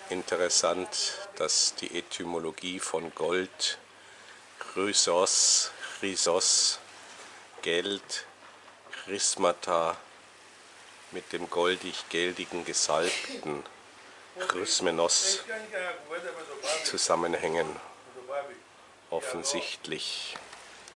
Interessant, dass die Etymologie von Gold, Chrysos, Geld, Chrismata mit dem goldig-geldigen Gesalbten, Chrysmenos, zusammenhängen, offensichtlich.